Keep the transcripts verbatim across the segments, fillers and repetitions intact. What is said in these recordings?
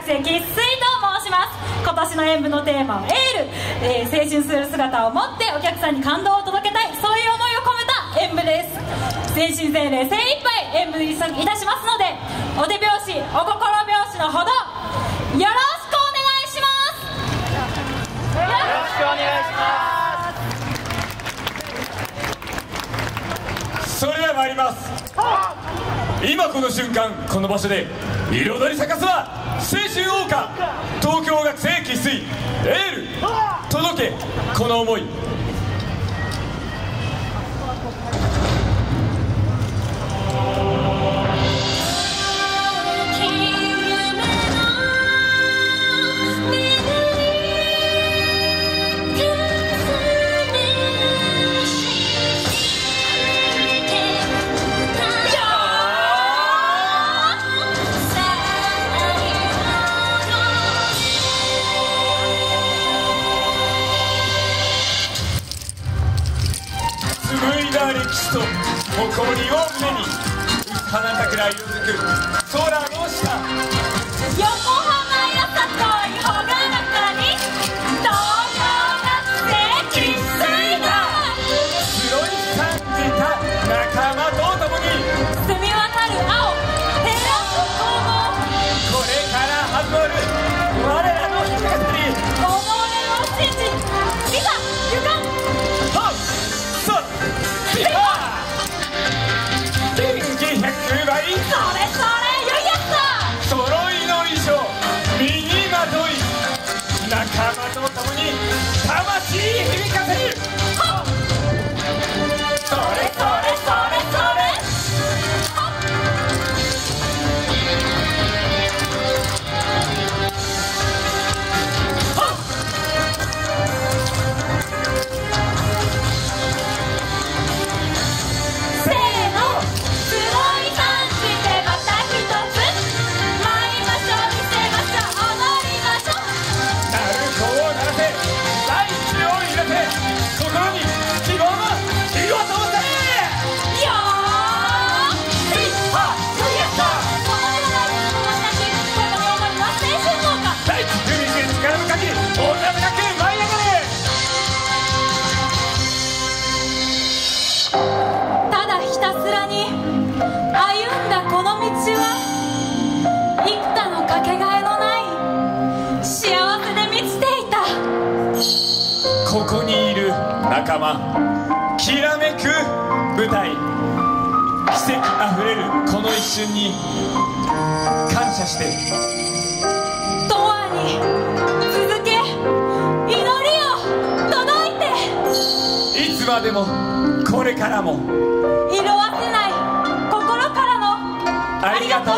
生生粋と申します。今年の演舞のテーマはエール、えー、青春する姿を持ってお客さんに感動を届けたい、そういう思いを込めた演舞です。全身全霊精一杯演舞いたしますので、お手拍子お心拍子のほどよろしくお願いします。よろしくお願いします。それでは参ります。今この瞬間この場所で彩り咲かすは青春謳歌、東京学生生粋エール届けこの思い。歴史と誇りを胸に花桜色づく空の下、 横浜よさこいほがらかに東京学生生粋だ。 白い感じた仲間と共に澄み渡る青照らす光芒、 これから始まる我らの光、己を信じいざ行かん。 はっさっ元気ひゃくばい、それそれよいやつだ。 揃いの衣装身にまとい仲間と共に魂響かせる。はっそれそれそれそれ、はっはっせーの、すごい感じてまた一つ舞いましょう、見せましょう、踊りましょう。 鳴子を鳴らせ、大地を揺らせ、心に希望の火を灯せ。 よーし、はっよいやった。この世の友達、ここに思いは青春謳歌。 大地踏みつける力の限り大高く舞い上がれ。 ただひたすらに歩んだこの道は幾多のかけがえのない幸せで満ちていた。 ここにいる仲間、きらめく舞台、奇跡あふれるこの一瞬に感謝して、 永遠に続け、祈りを届いて、 いつまでもこれからも色あせない心からのありがとう。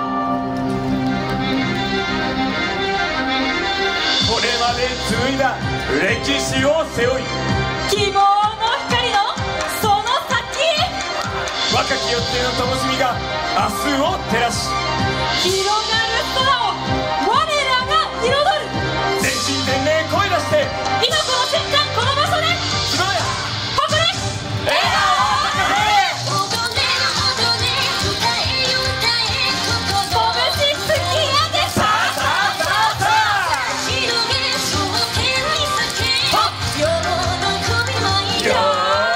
これまで紡いだ歴史を背負い、 希望の光のその先へ、 若きよっての灯火が明日を照らし、 広がる空を我らが彩る。 全身全霊声出して今この瞬間この場所ですごい誇れ笑顔を咲かせ。 拳突き上げ、さあさあさあさあ、 よー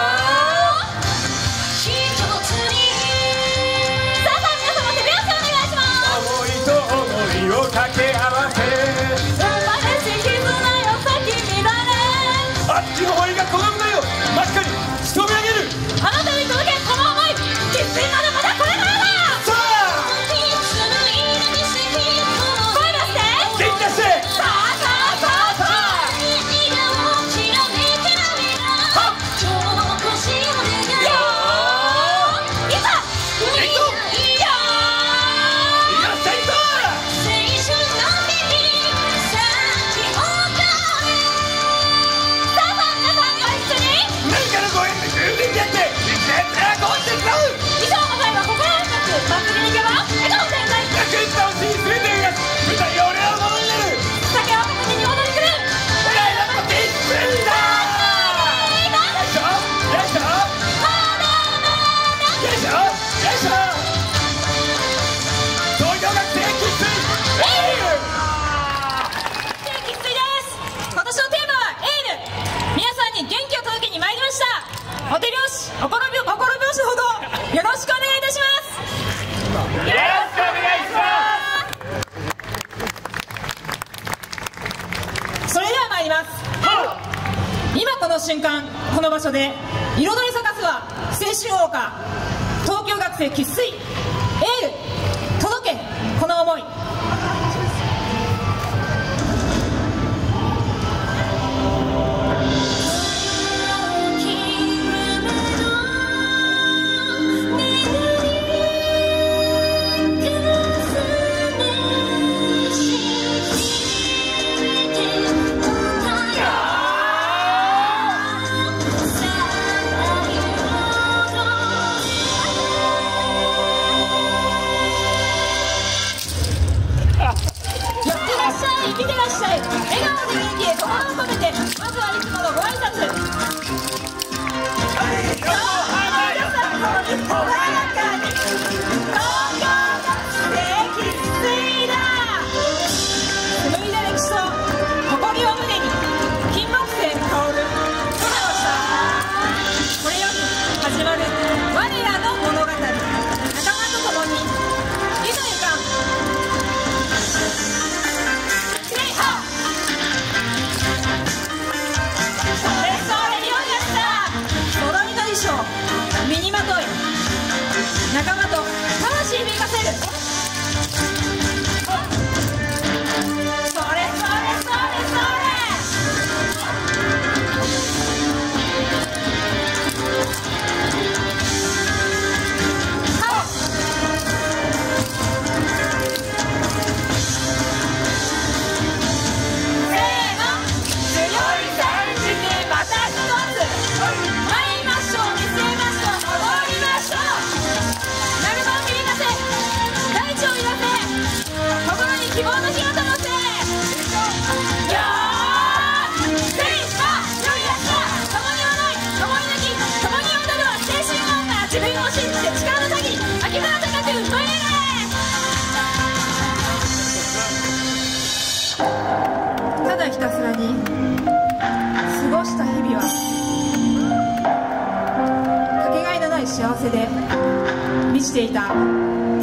さあさあ皆様手拍子お願いします。 思いと思いを掛け合わせ、 生まれし絆よ咲き乱れ、 あっちの思いがこの胸を真っ赤に潜み上げる。 あなたに届けこの想い、決意まだまだこれからだ。 さあ声出して元気出して、 さあさあさあさあ、よーいざいくぞよーいらっしゃいぞ。 青春のお手拍子、お心拍子ほどよろしくお願いいたします。 よろしくお願いします。 それでは参ります。今この瞬間この場所で彩り咲かすは青春謳歌、東京学生生粋エール届けこの思い。生きてらっしゃい、笑顔で元気へ心を込めて、まずはいつものご挨拶。皆さんの日本の中に東京学生生粋だ。紡いだ歴史と誇りを胸に金木犀香る空の下、これより始まる我らの物語。仲間と共にいざゆかん身にまとい仲間と魂響かせる。それそれそれそれ希望の火を灯せ。よーし、せいさあ、良い朝、共に踊り、共に泣き、共に踊るは青春女、自分を信じて力の限り、秋空高く舞い上げ。ただひたすらに過ごした日々はかけがえのない幸せで満ちていた。